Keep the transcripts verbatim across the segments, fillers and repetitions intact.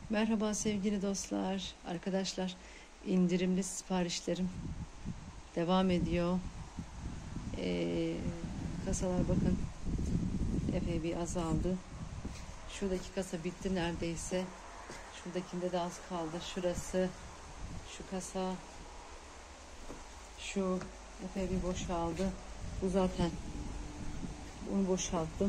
Merhaba sevgili dostlar, arkadaşlar. İndirimli siparişlerim devam ediyor. Ee, kasalar bakın epey bir azaldı. Şuradaki kasa bitti neredeyse. Şuradakinde de az kaldı. Şurası, şu kasa, şu epey bir boşaldı. Bu zaten bunu boşalttım.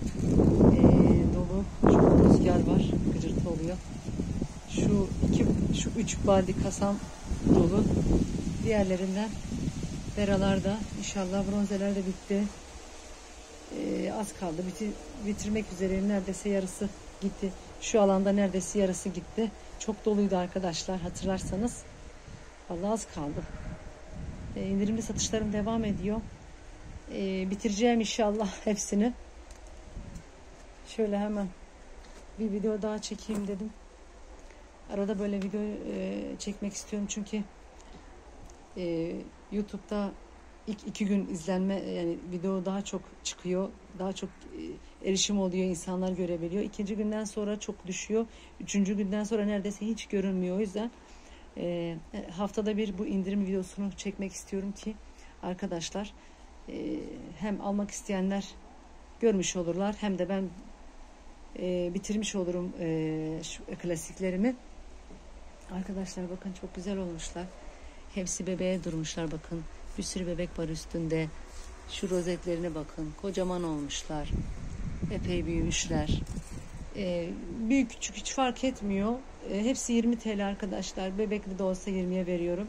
Ee, dolu. Çok rüzgar var. Gıcırtı oluyor. Şu iki, şu üç baldi kasam dolu. Diğerlerinden beralarda inşallah bronzeler de bitti. Ee, az kaldı. Bitir, bitirmek üzereyim. Neredeyse yarısı gitti. Şu alanda neredeyse yarısı gitti. Çok doluydu arkadaşlar. Hatırlarsanız. Vallahi az kaldı. Ee, indirimli satışlarım devam ediyor. Ee, bitireceğim inşallah hepsini. Şöyle hemen bir video daha çekeyim dedim. Arada böyle video e, çekmek istiyorum çünkü e, YouTube'da ilk iki gün izlenme, yani video daha çok çıkıyor, daha çok e, erişim oluyor, insanlar görebiliyor. İkinci günden sonra çok düşüyor, üçüncü günden sonra neredeyse hiç görünmüyor. O yüzden e, haftada bir bu indirim videosunu çekmek istiyorum ki arkadaşlar e, hem almak isteyenler görmüş olurlar, hem de ben e, bitirmiş olurum e, şu klasiklerimi. Arkadaşlar bakın çok güzel olmuşlar. Hepsi bebeğe durmuşlar bakın. Bir sürü bebek var üstünde. Şu rozetlerine bakın. Kocaman olmuşlar. Epey büyümüşler. Ee, büyük küçük hiç fark etmiyor. Ee, hepsi yirmi TL arkadaşlar. Bebekli de olsa yirmiye veriyorum.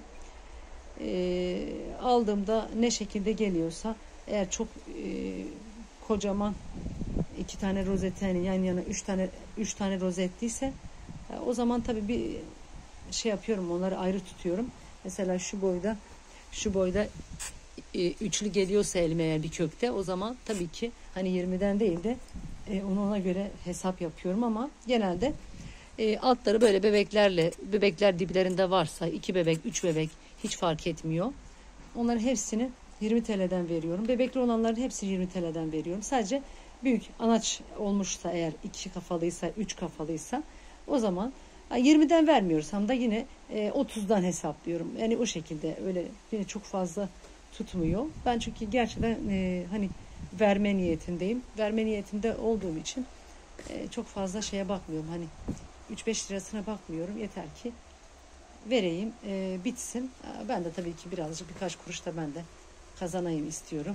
Ee, aldığımda ne şekilde geliyorsa, eğer çok e, kocaman iki tane rozet, yani yan yana üç tane üç tane rozetliyse o zaman tabii bir şey yapıyorum, onları ayrı tutuyorum. Mesela şu boyda şu boyda e, üçlü geliyorsa elime eğer bir kökte, o zaman tabii ki hani yirmiden değil de e, onu ona göre hesap yapıyorum, ama genelde e, altları böyle bebeklerle, bebekler diplerinde varsa iki bebek, üç bebek hiç fark etmiyor. Onların hepsini yirmi TL'den veriyorum. Bebekli olanların hepsini yirmi TL'den veriyorum. Sadece büyük anaç olmuşsa, eğer iki kafalıysa, üç kafalıysa, o zaman yirmiden vermiyorsam da yine otuzdan hesaplıyorum. Yani o şekilde, öyle yine çok fazla tutmuyor. Ben çünkü gerçekten e, hani verme niyetindeyim. Verme niyetinde olduğum için e, çok fazla şeye bakmıyorum. Hani üç beş lirasına bakmıyorum. Yeter ki vereyim, e, bitsin. Ben de tabii ki birazcık, birkaç kuruş da ben de kazanayım istiyorum.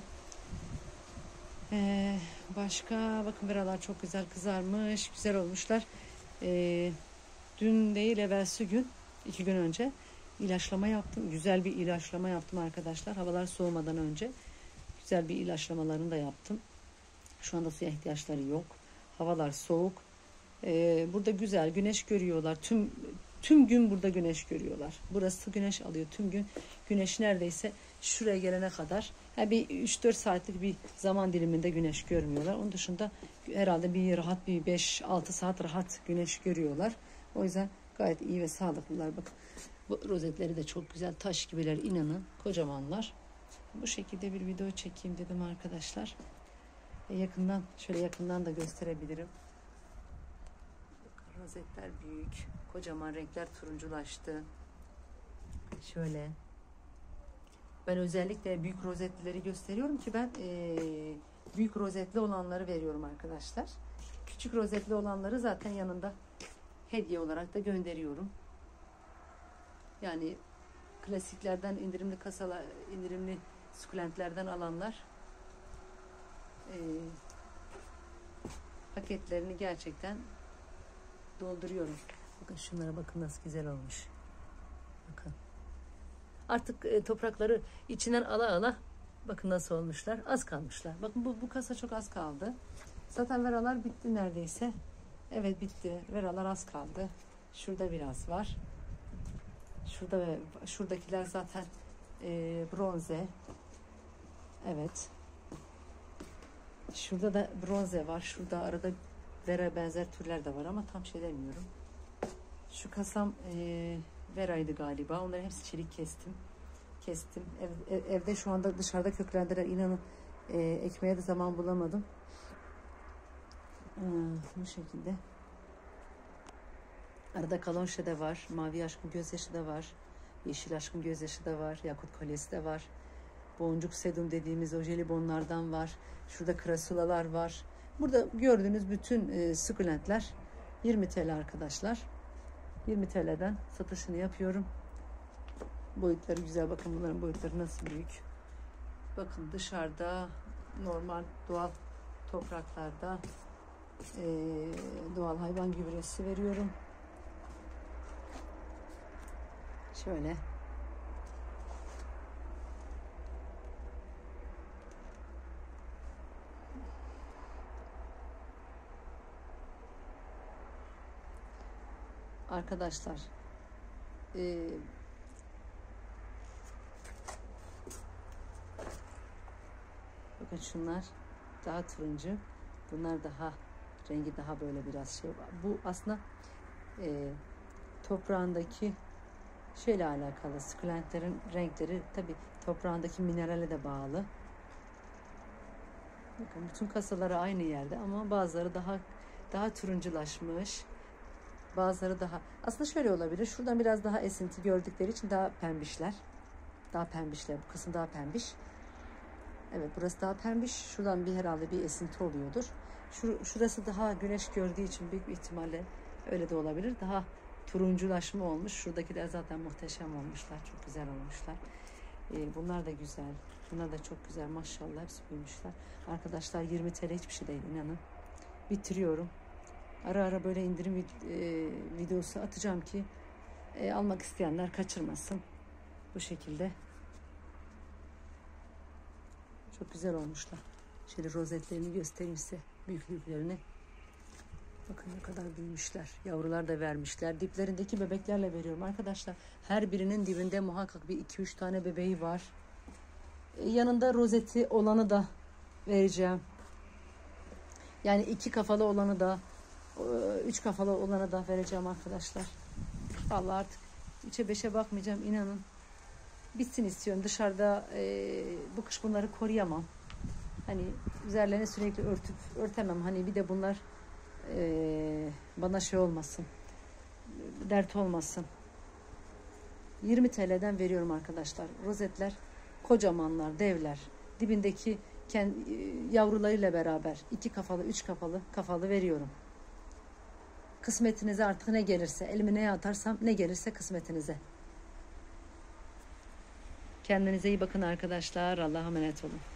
E, başka bakın, beralar çok güzel kızarmış. Güzel olmuşlar. Eee Dün değil, evvelsi gün, iki gün önce ilaçlama yaptım. Güzel bir ilaçlama yaptım arkadaşlar. Havalar soğumadan önce güzel bir ilaçlamalarını da yaptım. Şu anda suya ihtiyaçları yok. Havalar soğuk. Ee, burada güzel güneş görüyorlar. Tüm tüm gün burada güneş görüyorlar. Burası güneş alıyor tüm gün. Güneş neredeyse şuraya gelene kadar. Yani bir üç dört saatlik bir zaman diliminde güneş görmüyorlar. Onun dışında herhalde bir rahat bir beş altı saat rahat güneş görüyorlar. O yüzden gayet iyi ve sağlıklılar. Bak, bu rozetleri de çok güzel, taş gibiler, inanın kocamanlar. Bu şekilde bir video çekeyim dedim arkadaşlar. E yakından, şöyle yakından da gösterebilirim. Bakın, rozetler büyük, kocaman, renkler turunculaştı. Şöyle. Ben özellikle büyük rozetlileri gösteriyorum ki ben e, büyük rozetli olanları veriyorum arkadaşlar. Küçük rozetli olanları zaten yanında hediye olarak da gönderiyorum. Yani klasiklerden, indirimli kasalar, indirimli sukulentlerden alanlar e, paketlerini gerçekten dolduruyorum. Bakın şunlara bakın, nasıl güzel olmuş. Bakın. Artık e, toprakları içinden ala ala bakın nasıl olmuşlar. Az kalmışlar. Bakın bu, bu kasa çok az kaldı. Zaten veralar bitti neredeyse. Evet, bitti. Veralar az kaldı. Şurada biraz var. Şurada ve şuradakiler zaten e, bronze. Evet. Şurada da bronze var. Şurada arada vera benzer türler de var ama tam şey demiyorum. Şu kasam e, veraydı galiba. Onların hepsi çelik kestim. Kestim. Ev, ev, evde şu anda dışarıda köklendiler. İnanın e, ekmeğe de zaman bulamadım. E, bu şekilde. Arada kalonşe de var. Mavi aşkın gözyaşı da var. Yeşil aşkın gözyaşı da var. Yakut kolyesi de var. Boncuk sedum dediğimiz o jelibonlardan var. Şurada krasulalar var. Burada gördüğünüz bütün e, sukulentler yirmi T L arkadaşlar. yirmi T L'den satışını yapıyorum. Boyutları güzel. Bakın bunların boyutları nasıl büyük. Bakın dışarıda normal doğal topraklarda e, doğal hayvan gübresi veriyorum. Şöyle. Arkadaşlar e, bakın şunlar daha turuncu, bunlar daha rengi daha böyle biraz şey var. Bu aslında e, toprağındaki şeyle alakalı, sukulentlerin renkleri tabi toprağındaki minerale de bağlı. Bakın bütün kasaları aynı yerde ama bazıları daha daha turunculaşmış. Bazıları daha, aslında şöyle olabilir. Şuradan biraz daha esinti gördükleri için daha pembişler. Daha pembişler. Bu kısım daha pembiş. Evet, burası daha pembiş. Şuradan bir herhalde bir esinti oluyordur. Şur, şurası daha güneş gördüğü için büyük bir ihtimalle öyle de olabilir. Daha turunculaşma olmuş. Şuradakiler zaten muhteşem olmuşlar. Çok güzel olmuşlar. Ee, bunlar da güzel. Bunlar da çok güzel. Maşallah hepsi büyümüşler. Arkadaşlar yirmi T L hiçbir şey değil, inanın. Bitiriyorum. Ara ara böyle indirim e, videosu atacağım ki e, almak isteyenler kaçırmasın. Bu şekilde. Çok güzel olmuşlar. Şöyle rozetlerini göstereyim size. Büyüklüklerini. Bakın ne kadar büyümüşler. Yavrular da vermişler. Diplerindeki bebeklerle veriyorum arkadaşlar. Her birinin dibinde muhakkak bir iki üç tane bebeği var. E, yanında rozeti olanı da vereceğim. Yani iki kafalı olanı da, üç kafalı olanı da vereceğim arkadaşlar. Vallahi artık üçe beşe bakmayacağım, inanın. Bitsin istiyorum. Dışarıda e, bu kış bunları koruyamam. Hani üzerlerine sürekli örtüp örtemem. Hani bir de bunlar e, bana şey olmasın. Dert olmasın. yirmi T L'den veriyorum arkadaşlar. Rozetler kocamanlar, devler. Dibindeki kendi, yavrularıyla beraber iki kafalı, üç kafalı kafalı veriyorum. Kısmetinize artık ne gelirse, elime neye atarsam ne gelirse kısmetinize. Kendinize iyi bakın arkadaşlar. Allah'a emanet olun.